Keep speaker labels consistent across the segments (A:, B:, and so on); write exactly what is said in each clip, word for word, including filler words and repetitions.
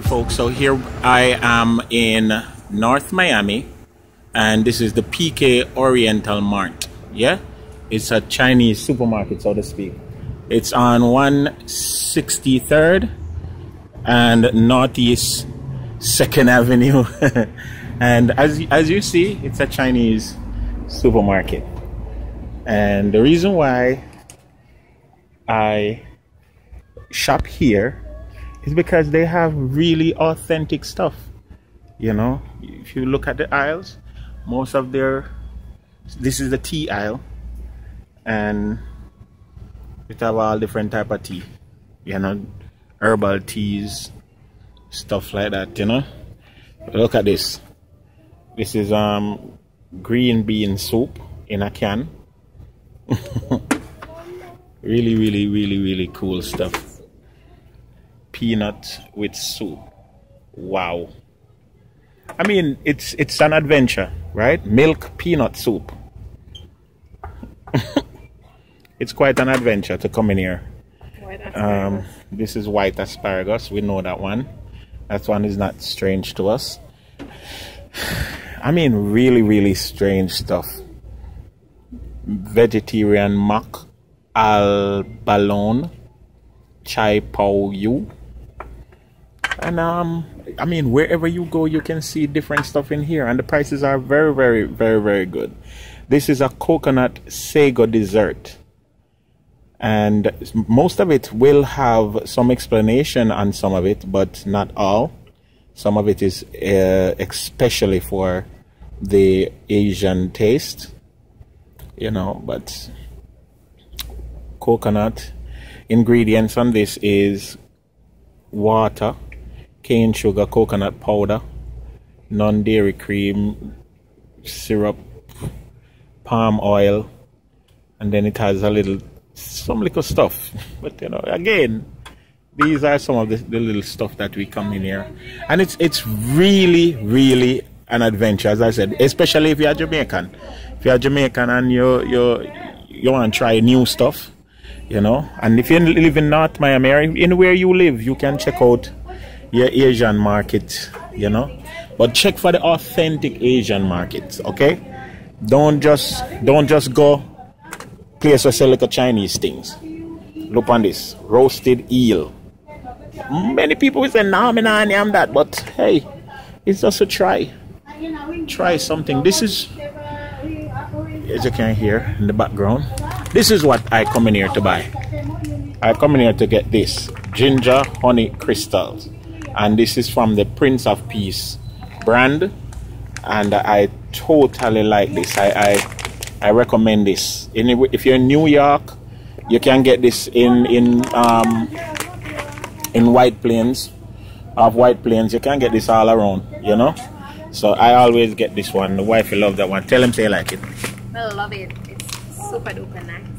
A: Alright folks, so here I am in North Miami and this is the P K Oriental Mart. Yeah, it's a Chinese supermarket, so to speak. It's on one sixty-third and Northeast second Avenue. And as, as you see, it's a Chinese supermarket. And the reason why I shop here is because they have really authentic stuff. You know, if you look at the aisles, most of their, this is the tea aisle, and it have all different type of tea, you know, herbal teas, stuff like that, you know. Look at this. This is um green bean soup in a can. Really, really, really, really cool stuff. Peanut with soup. Wow. I mean, it's it's an adventure, right? Milk peanut soup. It's quite an adventure to come in here. Um, this is white asparagus. We know that one. That one is not strange to us. I mean, really, really strange stuff. Vegetarian mock al balone chai pao yu. And um I mean, wherever you go you can see different stuff in here, and the prices are very, very, very, very good. This is a coconut sago dessert, and most of it will have some explanation on some of it, but not all. Some of it is uh, especially for the Asian taste, you know. But coconut ingredients on this is water, cane sugar, coconut powder, non-dairy cream, syrup, palm oil, and then it has a little, some little stuff. But you know, again, these are some of the, the little stuff that we come in here, and it's it's really, really an adventure, as I said, especially if you're Jamaican. If you're Jamaican and you you you want to try new stuff, you know, and if you live in North Miami or anywhere you live, you can check out your Asian market, you know, but check for the authentic Asian markets, okay? Don't just don't just go place where sell like Chinese things. Look on this roasted eel. Many people will say, "Nah, me nah am that," but hey, it's just a try. Try something. This is, as you can hear in the background, this is what I come in here to buy. I come in here to get this ginger honey crystals, and this is from the Prince of Peace brand, and I totally like this. I I, I recommend this. Anyway, if you're in New York, you can get this in in um in White Plains. Of White Plains, you can get this all around, you know. So I always get this one. The wife will love that one. Tell him say like it.
B: I love it. It's super duper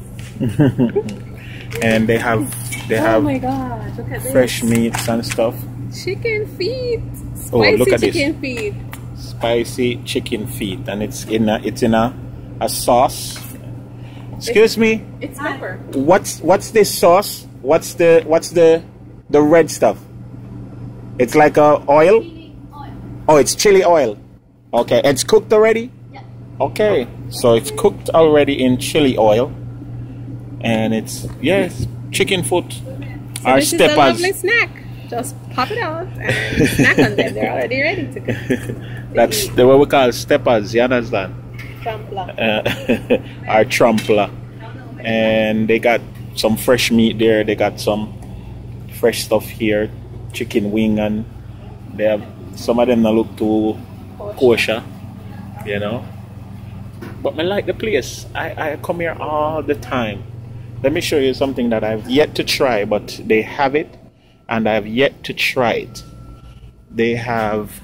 B: nice.
A: And they have they have
B: oh my gosh, look at
A: fresh
B: this.
A: meats and stuff.
B: Chicken feet. Spicy
A: oh, look at
B: chicken
A: this.
B: feet.
A: Spicy chicken feet, and it's in a it's in a, a sauce. Excuse
B: it's,
A: me.
B: It's pepper.
A: What's what's this sauce? What's the what's the the red stuff? It's like a oil? oil. Oh, it's chili oil. Okay, it's cooked already?
C: Yeah.
A: Okay, so it's cooked already in chili oil, and it's yes, chicken foot.
B: So
A: Our
B: this
A: steppers.
B: is a lovely snack. Just pop it out and snack on them. They're already ready to go.
A: That's the what we call steppers. You understand?
B: Trampler.
A: Uh, our trampler, and they got some fresh meat there. They got some fresh stuff here, chicken wing, and they have some of them that look too kosher, you know. But I like the place. I, I come here all the time. Let me show you something that I've yet to try, but they have it, and I've yet to try it. They have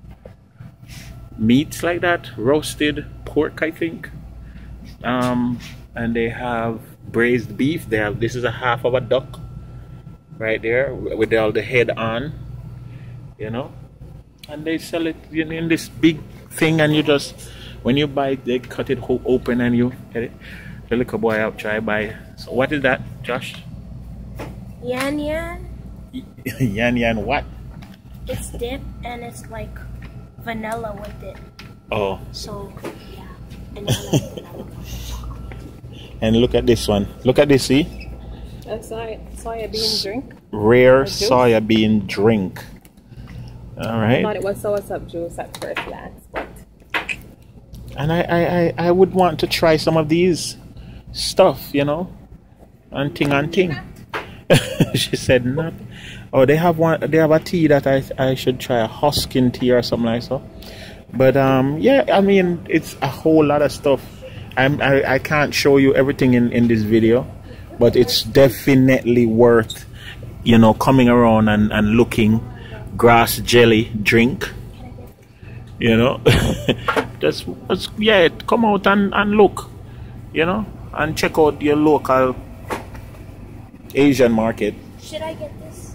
A: meats like that, roasted pork, I think, um, and they have braised beef. They have this is a half of a duck right there with all the head on, you know, and they sell it in this big thing, and you just when you buy it, they cut it open and you get it. The little boy out try buy. So what is that, Josh?
B: Yan yan.
A: Yan yan what?
C: it's dip and it's like vanilla with it.
A: Oh.
C: So yeah. And, then like vanilla
A: and look at this one. Look at this, see?
B: That's soy, soya bean drink.
A: Rare soya bean drink. All right.
B: I thought it was soursop juice at first glance, but.
A: And I, I, I, I would want to try some of these stuff, you know, and ting and ting. She said not. Oh, they have one. They have a tea that I I should try, a husking tea or something like so. But um, yeah, I mean, it's a whole lot of stuff. I'm I, I can't show you everything in in this video, but it's definitely worth, you know, coming around and and looking. Grass jelly drink. You know, just, just yeah, come out and and look, you know, and check out your local Asian market.
C: Should I get this?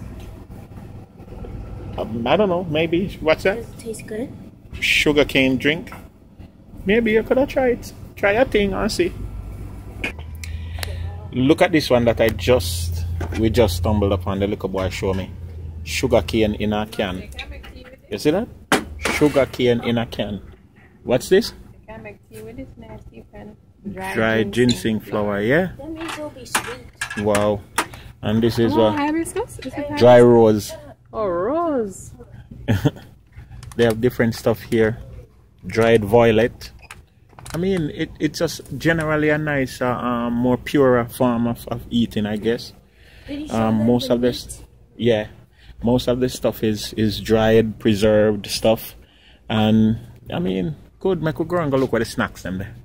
A: Um, I don't know, maybe. What's that?
C: Does it taste good?
A: Sugarcane drink. Maybe you could have tried. Try a thing and see. Look at this one that I just, we just stumbled upon. The little boy showed me. Sugarcane in a can. You see that? Sugarcane in a can. What's this?
B: I can't make tea with this nasty pen. Dry,
A: Dry ginseng flower, yeah?
C: That means it'll be sweet.
A: Wow. And this is
B: Oh,
A: what?
B: hibiscus? Is it
A: Dry rose.
B: Oh, rose.
A: They have different stuff here. Dried violet. I mean, it, it's just generally a nice, uh, um, more purer form of, of eating, I guess. Um, most of this, yeah, most of this stuff is is dried, preserved stuff, and I mean, good. Make we go and go look where the snacks them there.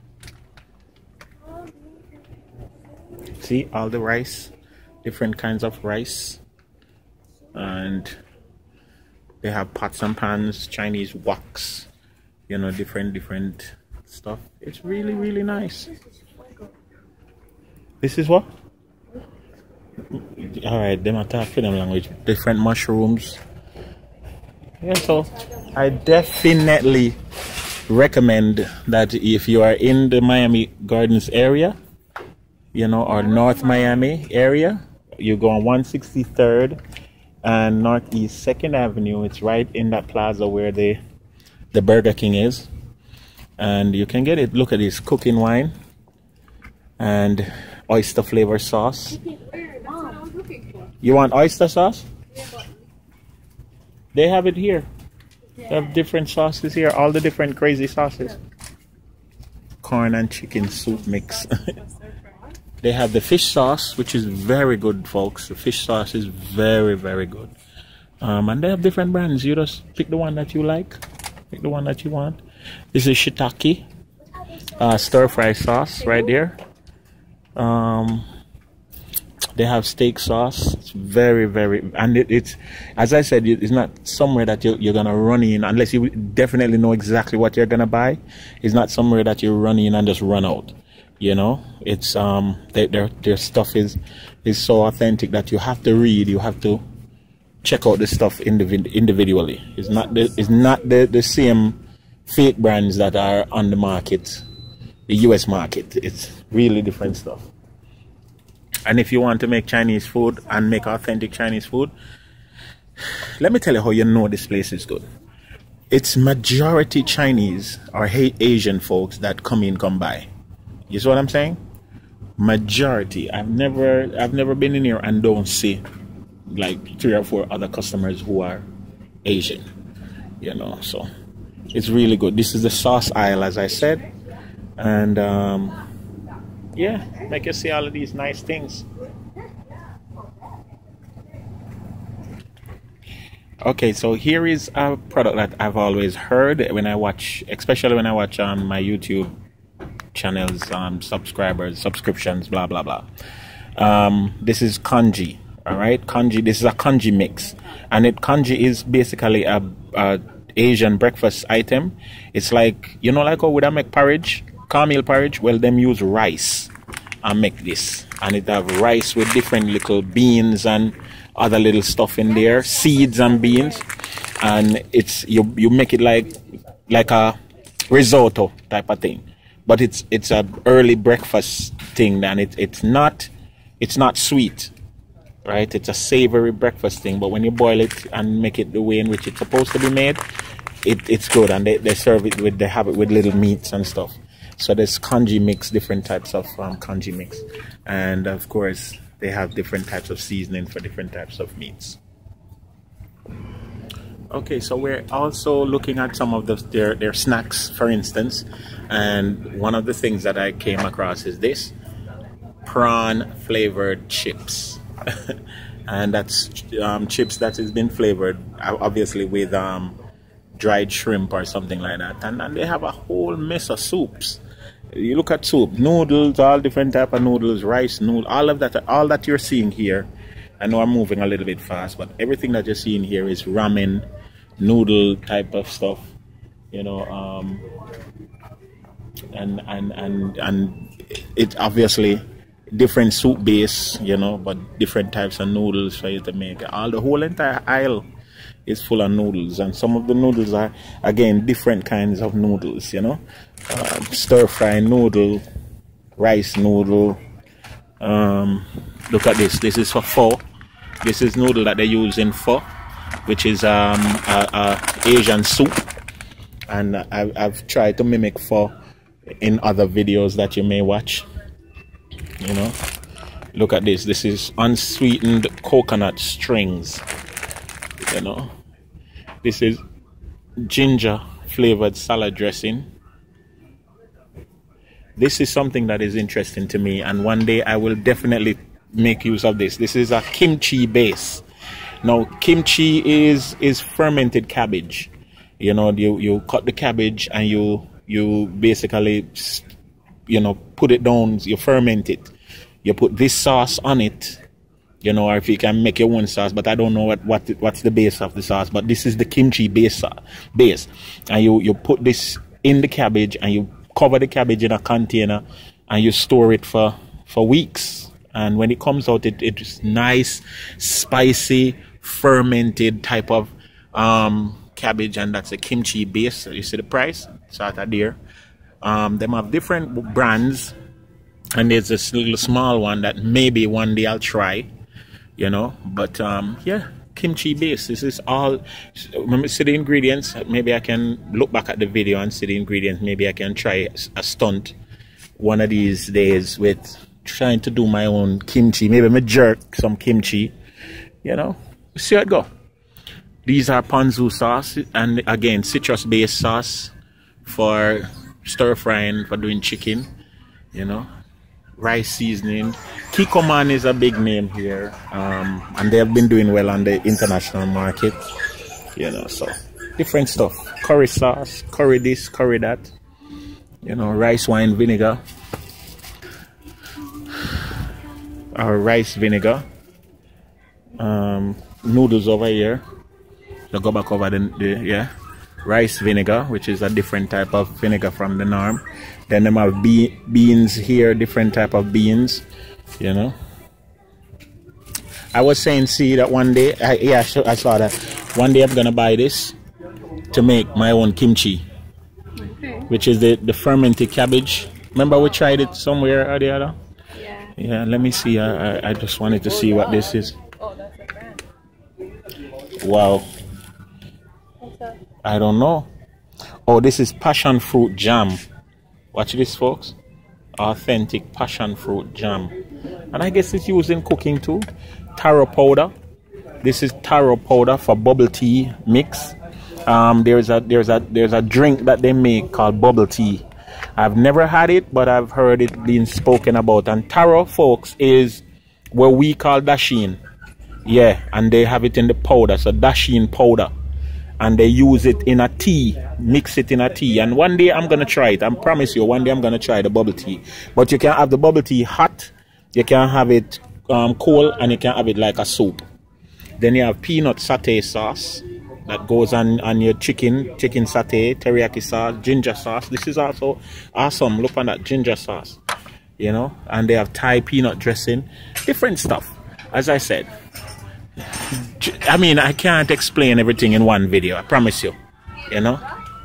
A: See all the rice, different kinds of rice, and they have pots and pans, Chinese woks, you know, different different stuff. It's really really nice. This is what? Alright, them attack for them language. Different mushrooms. Yeah, so I definitely recommend that if you are in the Miami Gardens area, you know, or North Miami area, you go on one sixty-third and Northeast second Avenue. It's right in that plaza where the the Burger King is. And you can get it. Look at this cooking wine and oyster flavor sauce. You want oyster sauce? They have it here. They have different sauces here, all the different crazy sauces. Corn and chicken soup mix. They have the fish sauce, which is very good, folks. The fish sauce is very, very good. Um, and they have different brands. You just pick the one that you like. Pick the one that you want. This is shiitake uh, stir fry sauce right there. Um, they have steak sauce. It's very, very, and it, it's, as I said, it's not somewhere that you, you're gonna run in unless you definitely know exactly what you're gonna buy. It's not somewhere that you run in and just run out. You know, it's um, they, their their stuff is is so authentic that you have to read. You have to check out the stuff individ individually. It's not the it's not the the same fake brands that are on the market, the U S market. It's really different stuff. And if you want to make Chinese food and make authentic Chinese food, let me tell you how you know this place is good. It's majority Chinese or Asian folks that come in, come by. You see what I'm saying? Majority. I've never I've never been in here and don't see like three or four other customers who are Asian. You know, so it's really good. This is the sauce aisle, as I said. And um yeah, make you see all of these nice things. Okay, so here is a product that I've always heard when I watch, especially when I watch on um, my YouTube channels, um, subscribers, subscriptions, blah blah blah. Um, this is congee. All right, congee. This is a congee mix, and it congee is basically a, a Asian breakfast item. It's like, you know, like how would I make porridge? Cornmeal porridge. Well, them use rice and make this, and it have rice with different little beans and other little stuff in there, seeds and beans, and it's you you make it like like a risotto type of thing, but it's it's a early breakfast thing, and it it's not it's not sweet. right? It's a savory breakfast thing, but when you boil it and make it the way in which it's supposed to be made, it, it's good. And they, they serve it with, they have it with little meats and stuff. So there's congee mix, different types of um, congee mix. And of course, they have different types of seasoning for different types of meats. Okay, so we're also looking at some of the, their, their snacks, for instance. And one of the things that I came across is this. Prawn flavored chips. And that's um, chips that has been flavored, obviously, with um, dried shrimp or something like that. And, and they have a whole mess of soups. You look at soup, noodles, all different type of noodles, rice, noodle, all of that, all that you're seeing here. I know I'm moving a little bit fast, but everything that you're seeing here is ramen, noodle type of stuff, you know, um, and and and and it's obviously different soup base, you know, but different types of noodles for you to make. All the whole entire aisle is full of noodles, and some of the noodles are again different kinds of noodles, you know, um, stir fry noodle, rice noodle. Um, look at this. This is for pho. This is noodle that they use in pho, which is um, a, a Asian soup, and I've, I've tried to mimic pho in other videos that you may watch. You know, look at this. This is unsweetened coconut strings. You know, this is ginger flavored salad dressing. This is something that is interesting to me, and one day I will definitely make use of this. This is a kimchi base. Now, kimchi is is fermented cabbage. You know, you you cut the cabbage and you you basically, you know, put it down. You ferment it. You put this sauce on it. You know, or if you can make your own sauce, but I don't know what what what's the base of the sauce. But this is the kimchi base base, and you you put this in the cabbage and you cover the cabbage in a container and you store it for for weeks. And when it comes out, it it's nice, spicy, fermented type of um, cabbage, and that's a kimchi base. You see the price? It's out there. Um, them have different brands, and there's this little small one that maybe one day I'll try. You know, but um, yeah, kimchi base. This is all. Let me see the ingredients. Maybe I can look back at the video and see the ingredients. Maybe I can try a stunt one of these days with trying to do my own kimchi. Maybe me jerk some kimchi. You know, see how it go. These are ponzu sauce, and again citrus based sauce for stir frying, for doing chicken. You know, rice seasoning. Kikkoman is a big name here, um, and they have been doing well on the international market. You know, so different stuff. Curry sauce, curry this, curry that. You know, rice wine vinegar, or rice vinegar. Um, noodles over here. So go back over the, the yeah, rice vinegar, which is a different type of vinegar from the norm. Then them have be beans here, different type of beans. You know, I was saying, see that one day, I, yeah, I saw that. One day I'm gonna buy this to make my own kimchi, okay. Which is the the fermented cabbage. Remember we tried it somewhere or the other. Yeah. Yeah. Let me see. I I, I just wanted to see what this is.
B: Oh, that's a brand.
A: Wow.
B: What's that?
A: I don't know. Oh, this is passion fruit jam. Watch this, folks. Authentic passion fruit jam. And I guess it's used in cooking too. Taro powder. This is taro powder for bubble tea mix. Um, there's a there's a there's a drink that they make called bubble tea. I've never had it, but I've heard it being spoken about. And taro, folks, is what we call dashin. Yeah, and they have it in the powder, so dashin powder. And they use it in a tea, mix it in a tea. And one day I'm gonna try it. I promise you, one day I'm gonna try the bubble tea. But you can have the bubble tea hot. You can have it um, cold, and you can have it like a soup. Then you have peanut satay sauce that goes on, on your chicken, chicken satay, teriyaki sauce, ginger sauce. This is also awesome. Look on that ginger sauce, you know. And they have Thai peanut dressing, different stuff. As I said, I mean, I can't explain everything in one video. I promise you, you know.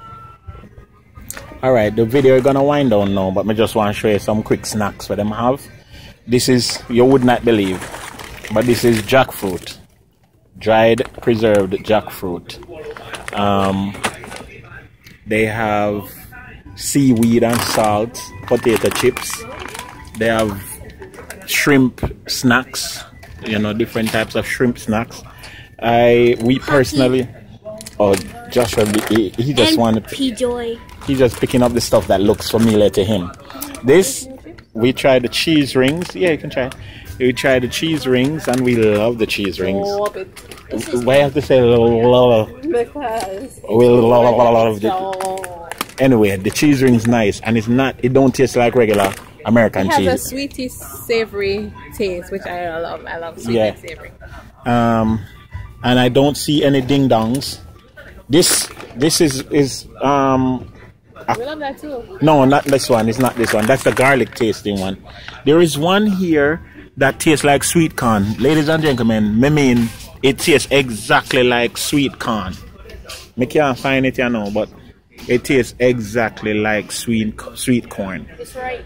A: All right, the video is gonna wind down now, but I just want to show you some quick snacks for them have. This is, you would not believe, but this is jackfruit, dried preserved jackfruit. Um, they have seaweed and salt, potato chips. They have shrimp snacks, you know, different types of shrimp snacks. I we personally, oh, Joshua, he, he just
C: and
A: wanted.
C: P-Joy.
A: He's just picking up the stuff that looks familiar to him. This, we tried the cheese rings. Yeah, you can try. We tried the cheese rings, and we love the cheese rings.
B: Love it.
A: Why have to say love?
B: Because
A: We love it. Anyway, the cheese ring's nice, and it's not. It don't taste like regular American
B: it has
A: cheese.
B: a sweety, savory taste, which I love. I love sweet
A: Yeah.
B: and savory.
A: Um, and I don't see any ding dongs. This, this is is um.
B: We love that too.
A: No, not this one. It's not this one. That's the garlic tasting one. There is one here that tastes like sweet corn. Ladies and gentlemen, I mean, it tastes exactly like sweet corn. I can't find it, you know, but it tastes exactly like sweet sweet corn.
C: That's right.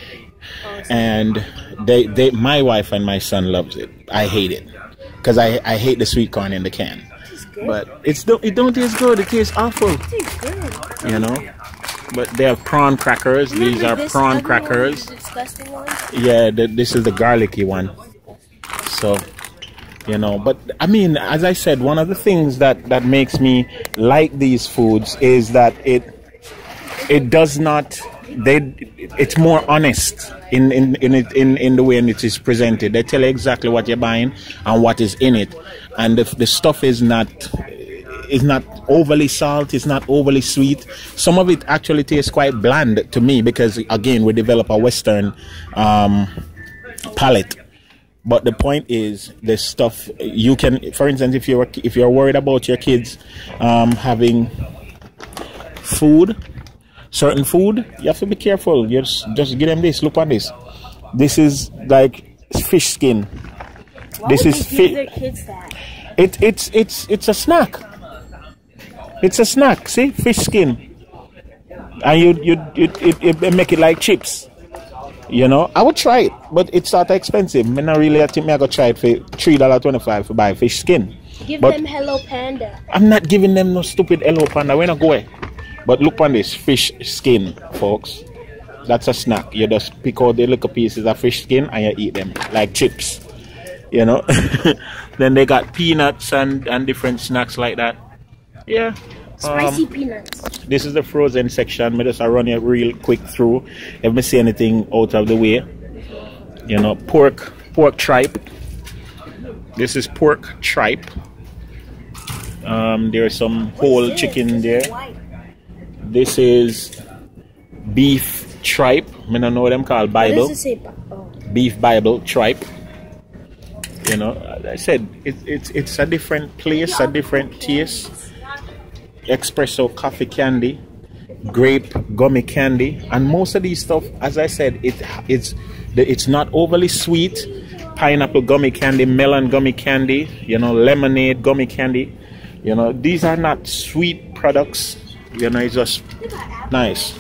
A: And they, they, my wife and my son loves it. I hate it because I, I hate the sweet corn in the can. But it's don't it don't taste good. It tastes awful.
C: It tastes good.
A: You know. But they have prawn crackers.
C: Remember
A: These are
C: this
A: prawn
C: other
A: crackers.
C: one, the disgusting one?
A: Yeah, the, this is the garlicky one. So, you know, but I mean, as I said, one of the things that that makes me like these foods is that it it does not they it's more honest in in in it in in the way in it is presented. They tell you exactly what you're buying and what is in it, and the the stuff is not. It's not overly salt, it's not overly sweet. Some of it actually tastes quite bland to me because, again, we develop a Western um, palate. But the point is, the stuff you can, for instance, if you're if you're worried about your kids um, having food, certain food, you have to be careful. You just just give them this. Look on this. This is like fish skin.
C: Why
A: This
C: would
A: is
C: they give
A: fi-
C: their kids that?
A: It it's it's it's a snack. It's a snack, see, fish skin, and you you you it, it make it like chips. You know, I would try it, but it's sort of expensive. Me not really. I think me I go try it for three dollar twenty five to buy fish skin.
C: Give
A: But
C: them Hello Panda.
A: I'm not giving them no stupid Hello Panda. We're not going. But look on this fish skin, folks. That's a snack. You just pick out the little pieces of fish skin and you eat them like chips. You know. Then they got peanuts and and different snacks like that. Yeah.
C: Spicy
A: Um,
C: peanuts.
A: this is the frozen section. Me just run it real quick through. If me see anything out of the way, you know, pork, pork tripe. This is pork tripe. Um, there's some whole chicken there. This is beef tripe. Me don't know what them called. Bible.
C: What does it say? Oh.
A: Beef Bible tripe. You know, as I said, it, it's it's a different place, a different taste. Espresso coffee candy, grape gummy candy, and most of these stuff, as I said, it it's it's not overly sweet. Pineapple gummy candy, melon gummy candy, you know, lemonade gummy candy. You know, these are not sweet products. You know, it's just nice.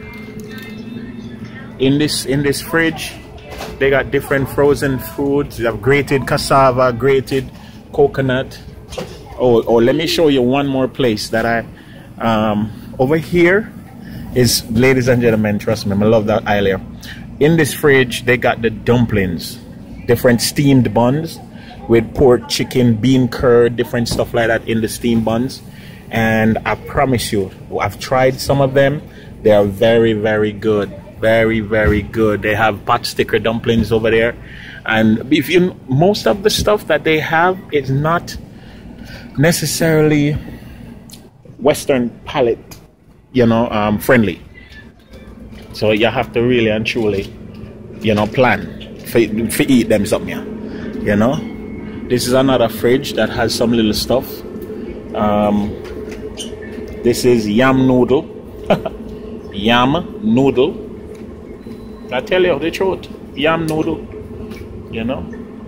A: In this in this fridge, they got different frozen foods. They have grated cassava, grated coconut. Oh, oh, let me show you one more place that I, um, over here is, ladies and gentlemen, trust me, I love that aisle here. In this fridge, they got the dumplings, different steamed buns with pork, chicken, bean curd, different stuff like that in the steamed buns. And I promise you, I've tried some of them. They are very, very good. Very, very good. They have pot sticker dumplings over there. And if you, most of the stuff that they have is not necessarily Western palate, you know, um, friendly. So you have to really and truly, you know, plan for, for eat them something, yeah. You know. This is another fridge that has some little stuff. Um, this is yam noodle. Yam noodle. I tell you the truth. Yam noodle. You know.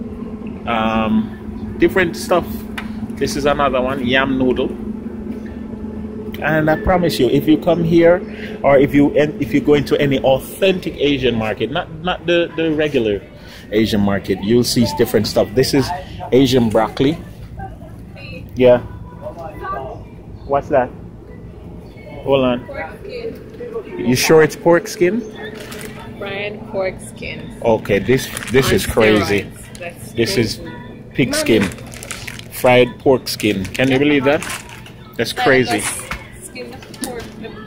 A: Um, different stuff. This is another one, yam noodle. And I promise you, if you come here, or if you if you go into any authentic Asian market, not not the, the regular, Asian market, you'll see different stuff. This is Asian broccoli. Yeah. What's that? Hold on.
B: Pork skin.
A: You sure it's pork skin?
B: Fried pork skin.
A: Okay, this this
B: On
A: is crazy.
B: steroids. That's
A: This is
B: crazy.
A: pig
B: Mommy.
A: skin. Fried pork skin. Can you believe that? That's crazy.
B: Skin of pork.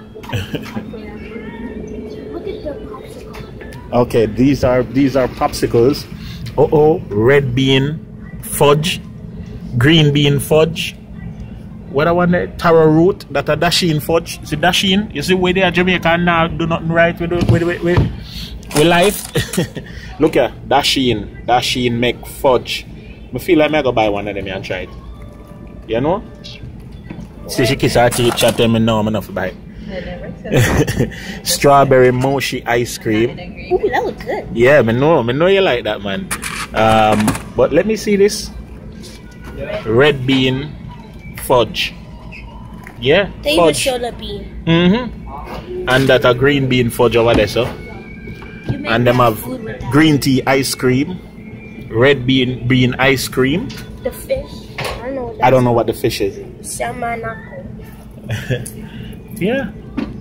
C: Look at the popsicle.
A: Okay, these are these are popsicles. Uh oh, red bean fudge, green bean fudge. What I want that taro root that a dasheen fudge. See dasheen? You see where they are Jamaica now do nothing right with with with, with, with life. Look at dasheen, dasheen make fudge. I feel like I go buy one of them and try it. You know? See she kiss her teeth, chat them and know I'm enough to buy it. Strawberry mochi ice cream.
C: Ooh, that looks good.
A: Yeah, I know, I know you like that, man. Um, but let me see this. Red bean fudge. Yeah,
C: They even
A: fudge.
C: show the bean.
A: Mm-hmm. And that a green bean fudge over there, so.
C: You make
A: And them
C: that
A: have
C: food with that.
A: green tea ice cream, red bean bean ice cream.
C: The fish. I don't know what that
A: I don't know what the fish is.
C: Samanako.
A: Yeah.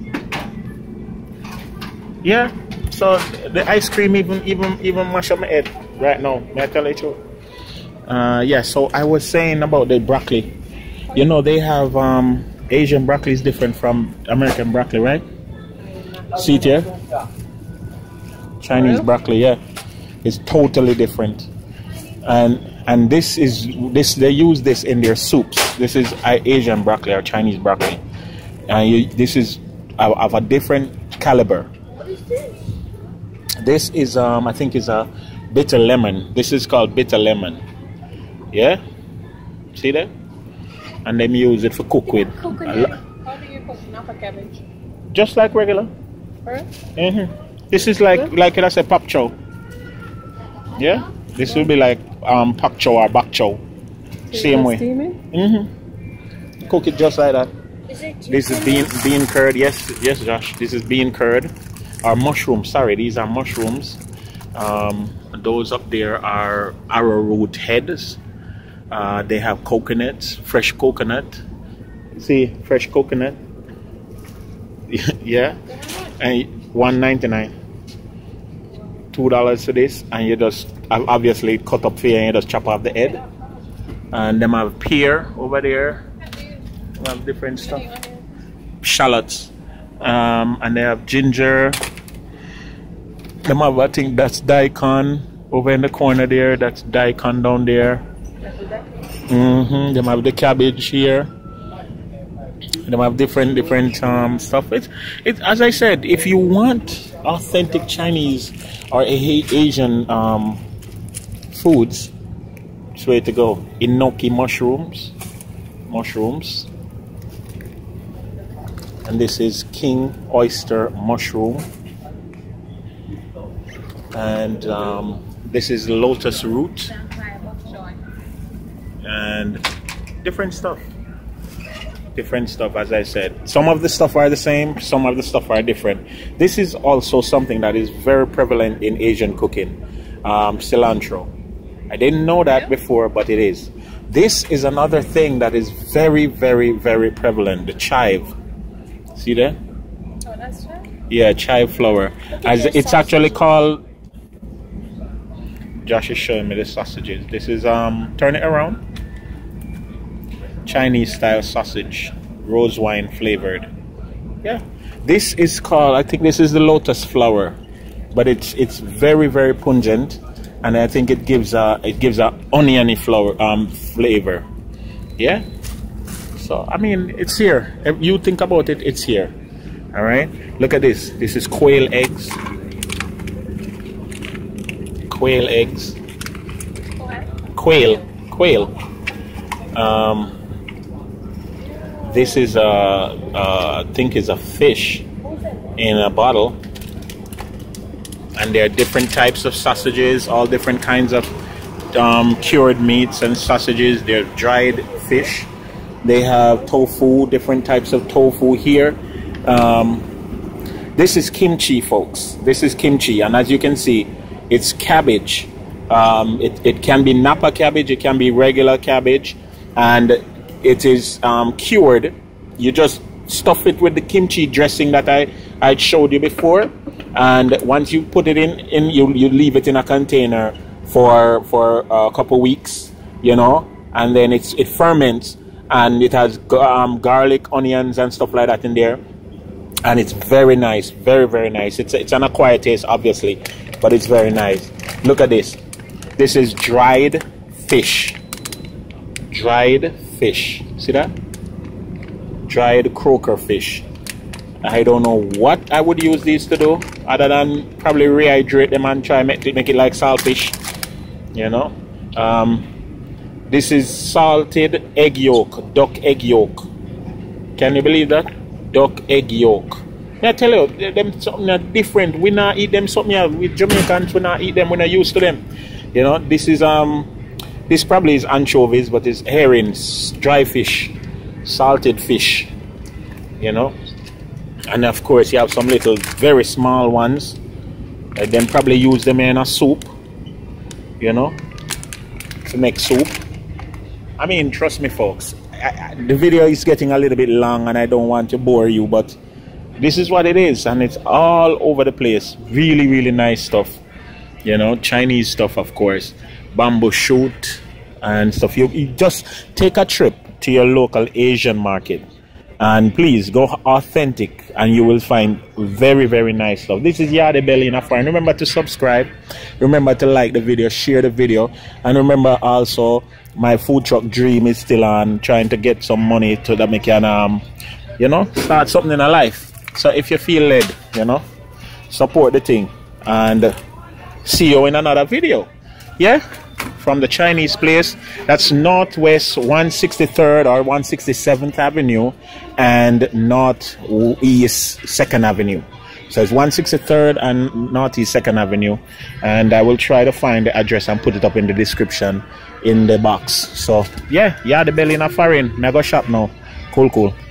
A: Yeah. So the ice cream even even even mash up my head right now. May I tell you the truth? Uh, yeah. So I was saying about the broccoli. You know they have um, Asian broccoli is different from American broccoli, right? See it here? Chinese broccoli, yeah, it's totally different. And and this is this they use this in their soups. This is uh, Asian broccoli or Chinese broccoli. And you, this is of, of a different caliber.
C: What is this?
A: This is um I think is a bitter lemon. This is called bitter lemon. Yeah, see that? And them use it for cook with.
C: Coconut.
A: A lo-
B: How do you cook napa cabbage?
A: Just like regular.
B: First?
A: Mm-hmm. This is like like I say pak chow. Yeah, this will be like um pak chow or bak chow. Same way. Mm-hmm. Cook it just like that.
C: Is it
A: This is bean bean curd. Yes, yes, Josh. This is bean curd or mushrooms. Sorry, these are mushrooms. Um, those up there are arrowroot heads. Uh, they have coconuts, fresh coconut. See, fresh coconut. Yeah, and one ninety nine. Two dollars for this, and you just obviously cut up here and you just chop off the head. And them have pear over there. They have different stuff. Shallots, um, and they have ginger. Them have, I think that's daikon over in the corner there. That's daikon down there. Mm-hmm. Them have the cabbage here. Them have different different um, stuff. It's it as I said. If you want authentic Chinese or Asian um, foods, it's way to go. Enoki mushrooms, mushrooms. And this is king oyster mushroom, and um, this is lotus root, and different stuff. Different stuff, as I said. Some of the stuff are the same, some of the stuff are different. This is also something that is very prevalent in Asian cooking, um, cilantro. I didn't know that before, but it is. This is another thing that is very, very, very prevalent, the chive. See that?
B: Oh, that's right.
A: Yeah, chive flour. As it's actually called. Josh is showing me the sausages. This is um turn it around. Chinese style sausage, rose wine flavored. Yeah. This is called, I think this is the lotus flower, but it's it's very, very pungent, and I think it gives a it gives a oniony flower um flavor. Yeah. So I mean, it's here. If you think about it, it's here. All right. Look at this. This is quail eggs. Quail eggs. Quail. Quail. Um. This is a, uh, I think is a fish in a bottle, and there are different types of sausages, all different kinds of um, cured meats and sausages. They're dried fish. They have tofu, different types of tofu here. Um, this is kimchi, folks. This is kimchi, and as you can see, it's cabbage Um, it, it can be Napa cabbage, it can be regular cabbage, and it is um, cured. You just stuff it with the kimchi dressing that I, I showed you before, and once you put it in, in you, you leave it in a container for for a couple weeks, you know, and then it's it ferments, and it has um, garlic, onions, and stuff like that in there, and it's very nice, very very nice. It's it's an acquired taste, obviously, but it's very nice. Look at this. This is dried fish. Dried fish. See that? Dried croaker fish. I don't know what I would use these to do, other than probably rehydrate them and try make it make it like saltfish. You know. Um, this is salted egg yolk, duck egg yolk. Can you believe that? Duck egg yolk. I tell you, them something different. We not eat them something else. We Jamaicans, we not eat them. We're not used to them. You know. This is um, this probably is anchovies, but it's herrings, dry fish, salted fish. You know. And of course, you have some little, very small ones. I then probably use them in a soup. You know, to make soup. I mean, trust me, folks. I, I, the video is getting a little bit long, and I don't want to bore you, but this is what it is, and it's all over the place. Really, really nice stuff. You know, Chinese stuff, of course. Bamboo shoot and stuff. You, you just take a trip to your local Asian market. And please go authentic, and you will find very, very nice stuff. This is Yardie Belly in a Foreign. Remember to subscribe. Remember to like the video, share the video. And remember also, my food truck dream is still on, trying to get some money so that we can, um, you know, start something in our life. So if you feel led, you know, support the thing. And see you in another video. Yeah? From the Chinese place. That's Northwest one sixty-third or one sixty-seventh Avenue and Northeast second Avenue. So it's one sixty-third and Northeast second Avenue, and I will try to find the address and put it up in the description in the box. So yeah, Yardie Belly in a Foreign. Now go shop now. Cool, cool.